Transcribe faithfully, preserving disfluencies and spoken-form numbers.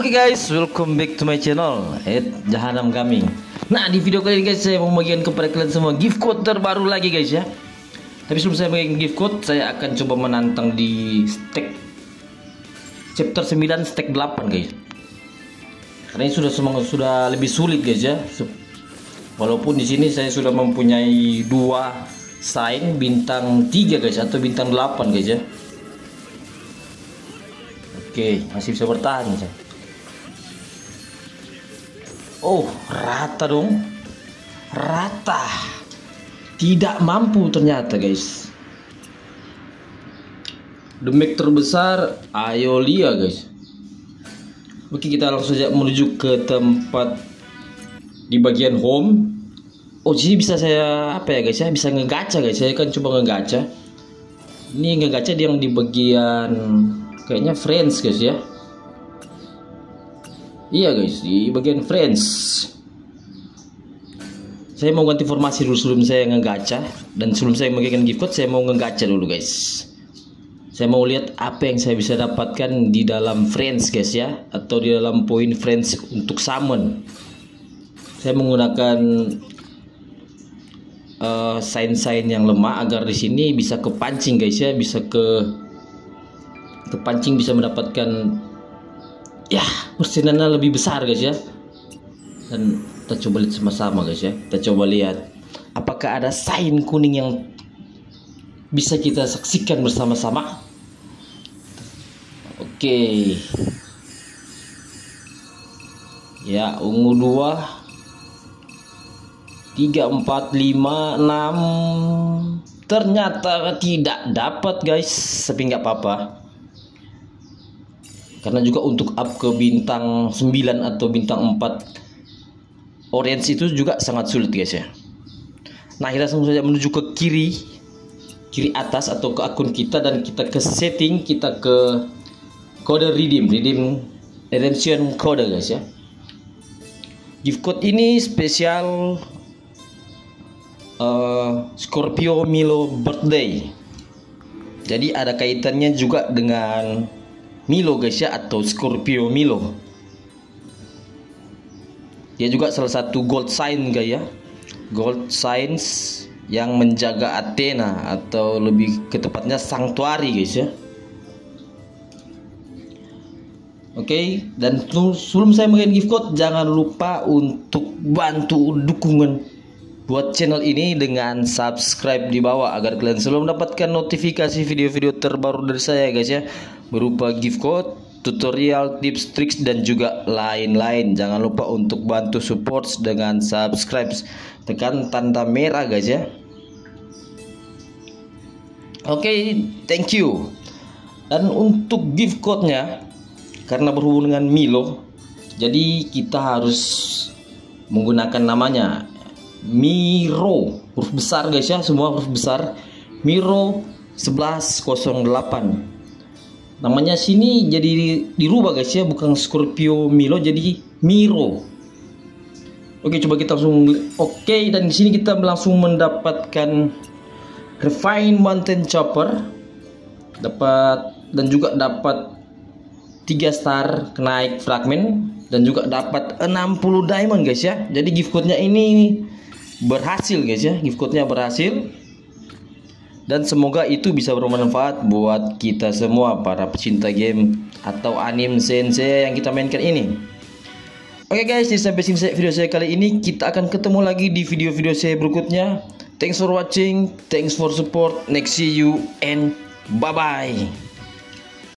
Oke okay guys, welcome back to my channel at Jahanam Gaming. Nah, di video kali ini guys, saya mau bagikan kepada kalian semua gift code terbaru lagi guys ya. Tapi sebelum saya bagikan gift code, saya akan coba menantang di stack chapter sembilan stack delapan guys. Karena ini sudah semangat, sudah lebih sulit guys ya. Walaupun di sini saya sudah mempunyai dua sign bintang tiga guys, atau bintang delapan guys ya. Oke, masih bisa bertahan guys. Oh, rata dong. Rata. Tidak mampu ternyata guys. Damage terbesar Aeolia guys. Oke, kita langsung saja menuju ke tempat di bagian home. Oh, jadi bisa saya apa ya guys ya? Bisa ngegacha guys. Saya kan coba ngegacha. Ini ngegacha yang di bagian kayaknya friends guys ya. Iya guys, di bagian friends. Saya mau ganti formasi dulu sebelum saya ngegacha. Dan sebelum saya membagikan gift code, saya mau ngegacha dulu guys. Saya mau lihat apa yang saya bisa dapatkan di dalam friends guys ya, atau di dalam poin friends untuk summon. Saya menggunakan uh, sign-sign yang lemah agar di sini bisa kepancing guys ya, bisa ke kepancing, bisa mendapatkan ya persenannya lebih besar guys ya. Dan kita coba lihat sama-sama guys ya. Kita coba lihat apakah ada sign kuning yang bisa kita saksikan bersama-sama. Oke. Ya, ungu dua, tiga, empat, lima, enam. Ternyata tidak dapat guys. Tapi nggak apa-apa. Karena juga untuk up ke bintang sembilan atau bintang empat orange itu juga sangat sulit guys ya. Nah, kita langsung saja menuju ke kiri kiri atas atau ke akun kita, dan kita ke setting, kita ke kode redeem redeem redemption code guys ya. Gift code ini spesial uh, Scorpio Milo birthday. Jadi ada kaitannya juga dengan Milo guys ya, atau Scorpio Milo. Dia juga salah satu gold sign guys ya. Gold signs yang menjaga Athena, atau lebih ke tepatnya sanctuary guys ya. Oke, okay, dan sebelum saya memberikan gift code, jangan lupa untuk bantu dukungan buat channel ini dengan subscribe di bawah agar kalian selalu mendapatkan notifikasi video-video terbaru dari saya guys ya, berupa gift code, tutorial, tips, triks, dan juga lain-lain. Jangan lupa untuk bantu support dengan subscribe, tekan tanda merah guys ya. Oke, okay, thank you. Dan untuk gift code-nya, karena berhubung dengan Milo, jadi kita harus menggunakan namanya Miro, huruf besar guys ya, semua huruf besar. Miro sebelas nol delapan. Namanya sini jadi dirubah guys ya, bukan Scorpio Milo jadi Miro. Oke, coba kita langsung. Oke, dan di sini kita langsung mendapatkan Refine Mountain Chopper, dapat, dan juga dapat tiga star kenaik fragment, dan juga dapat enam puluh diamond guys ya. Jadi gift code-nya ini berhasil guys ya, gift code-nya berhasil. Dan semoga itu bisa bermanfaat buat kita semua para pecinta game atau anime sensei yang kita mainkan ini. Oke okay guys, sampai sini video saya kali ini. Kita akan ketemu lagi di video-video saya berikutnya. Thanks for watching, thanks for support, next see you and bye bye.